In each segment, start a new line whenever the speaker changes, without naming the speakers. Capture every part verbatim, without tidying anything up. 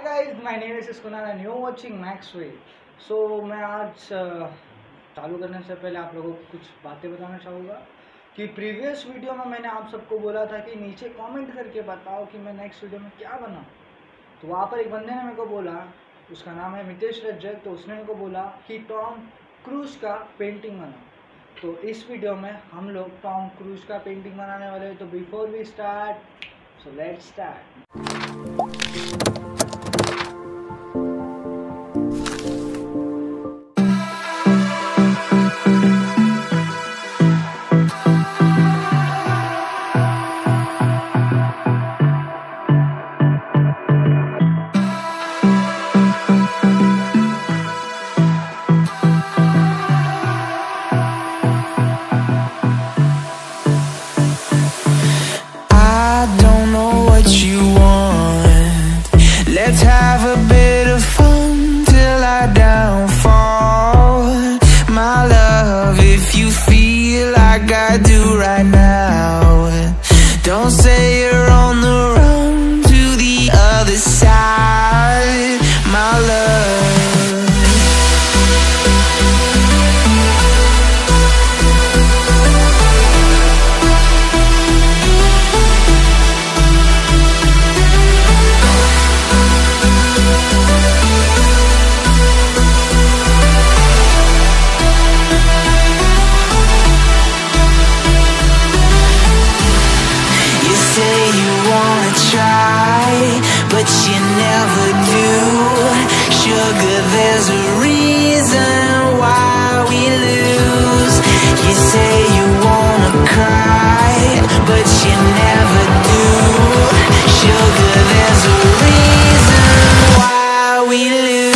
guys, my name is Kunal and you're watching Max Way. So मैं आज uh, चालू करने से पहले आप लोगों को कुछ बातें बताना चाहूँगा कि प्रीवियस वीडियो में मैंने आप सबको बोला था कि नीचे कमेंट करके बताओ कि मैं नेक्स्ट वीडियो में क्या बनाऊँ। तो वहाँ पर एक बंदे ने मेरे को बोला, उसका नाम है मितेश रज्जक, तो उसने मेरे को बोला कि टॉम क्रूज का पेंटिंग बनाओ। तो इस वीडियो में हम लोग टॉम क्रूज का पेंटिंग बनाने वाले हैं। तो before we start, so let's start.
Let's have a bit of fun till I downfall. My love, if you feel like I do right now, don't say you're on the run to the other side, my love. But you never do. Sugar, there's a reason why we lose. You say you wanna cry, but you never do. Sugar, there's a reason why we lose.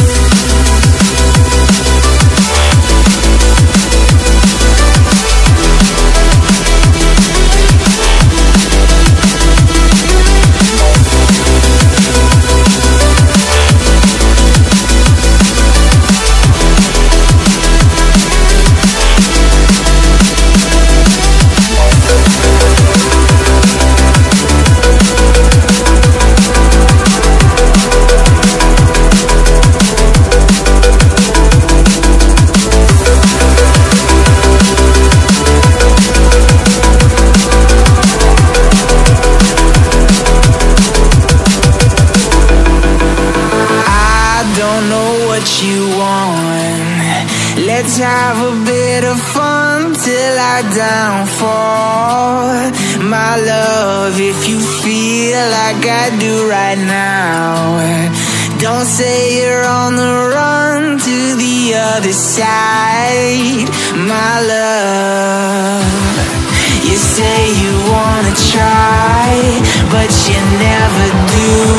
You want. Let's have a bit of fun till I downfall. My love, if you feel like I do right now, don't say you're on the run to the other side, my love. You say you wanna try, but you never do.